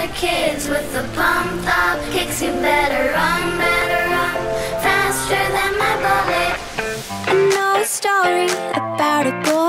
other kids with the pumped up kicks. You better run faster than my bullet. I know a story about a boy